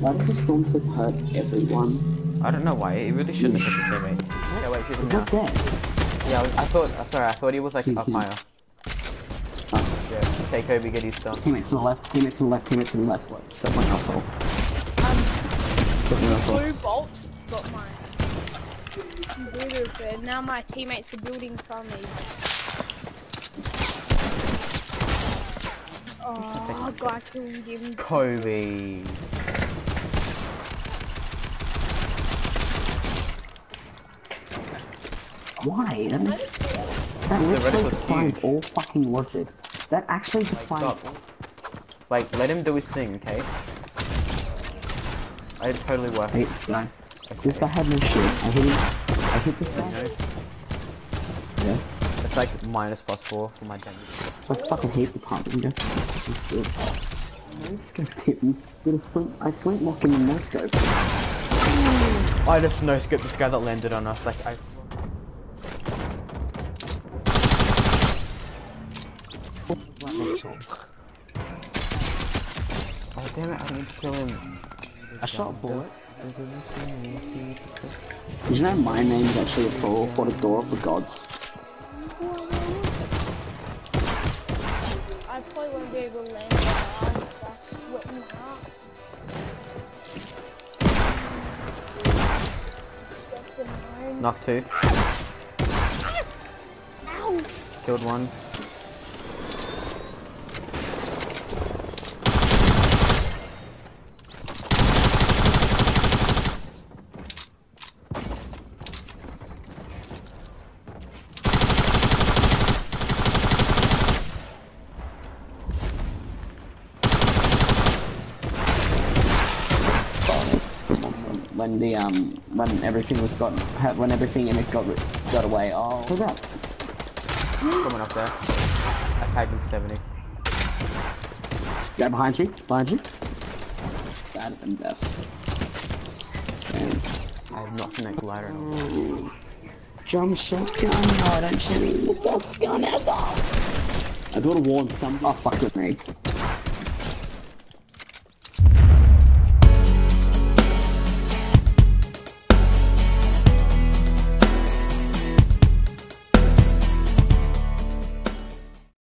Why does the storm flip hurt everyone? I don't know why. It really shouldn't have hit his teammate. Yeah, wait, shoot him He's now. not dead. Yeah, I thought. Sorry, I thought he was like He's up dead. higher. Oh. Yeah. Okay, Kobe, get his stuff. Teammates to the left, teammates to the left, teammates to the left. Except my asshole. Except my asshole. Blue bolts got my computer fed. Now my teammates are building from me. Oh, God, killed him. Kobe. Why? That literally was defines huge. all fucking logic. That actually defines all. Like, let him do his thing, okay? I totally worked. I hate this guy. This guy had no shit. I hate him. I hit this guy. Yeah. It's like minus +4 for my damage. I fucking hate the pump window. It's good. No scope hit me. I flintlock him in no scope. I just no scope this guy that landed on us. Like I. Oh damn it! I need to kill him. I shot a bullet. Did you know my name's actually a plural for the door of the gods? I probably won't be able to land on my because I sweat in my ass. Stepped in mine. Knock 2. Ow! Killed 1. When everything was when everything in it got away. Oh, congrats. Someone up there. I tagged him 70. Yeah, behind you. Behind you. Sadder than death. Man. I have not seen that glider in a while. Drum shotgun. Oh, don't shoot me. The best gun ever. I would have warned some. Oh, fuck with me.